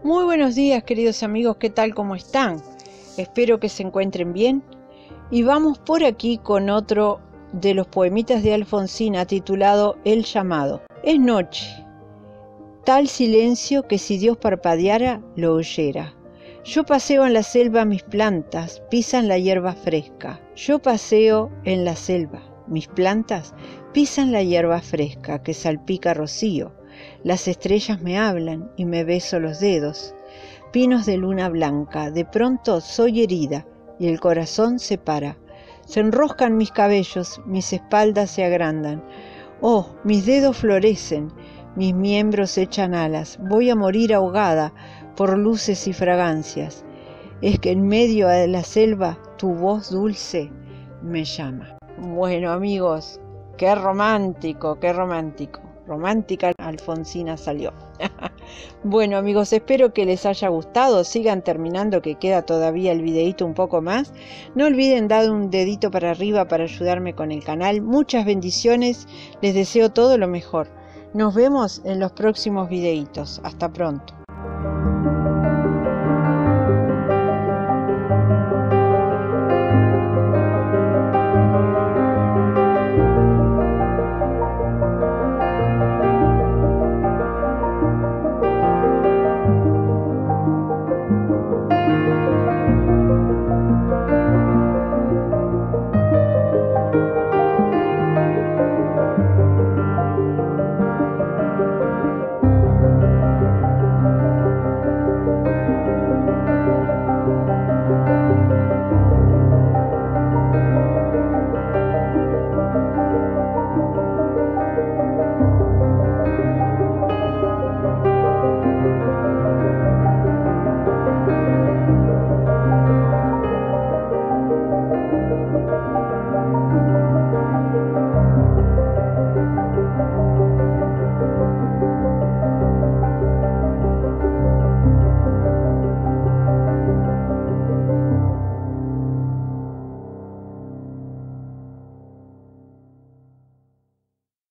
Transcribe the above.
Muy buenos días, queridos amigos, ¿qué tal? ¿Cómo están? Espero que se encuentren bien. Y vamos por aquí con otro de los poemitas de Alfonsina titulado El llamado. Es noche, tal silencio que si Dios parpadeara lo oyera. Yo paseo en la selva, mis plantas pisan la hierba fresca. Yo paseo en la selva, mis plantas pisan la hierba fresca que salpica rocío. Las estrellas me hablan y me beso los dedos. Pinos de luna blanca, de pronto soy herida y el corazón se para. Se enroscan mis cabellos, mis espaldas se agrandan. Oh, mis dedos florecen, mis miembros echan alas. Voy a morir ahogada por luces y fragancias. Es que en medio de la selva tu voz dulce me llama. Bueno, amigos, qué romántico, qué romántico. Romántica Alfonsina salió. Bueno, amigos, espero que les haya gustado. Sigan terminando, que queda todavía el videito un poco más. No olviden dar un dedito para arriba para ayudarme con el canal. Muchas bendiciones. Les deseo todo lo mejor. Nos vemos en los próximos videitos. Hasta pronto.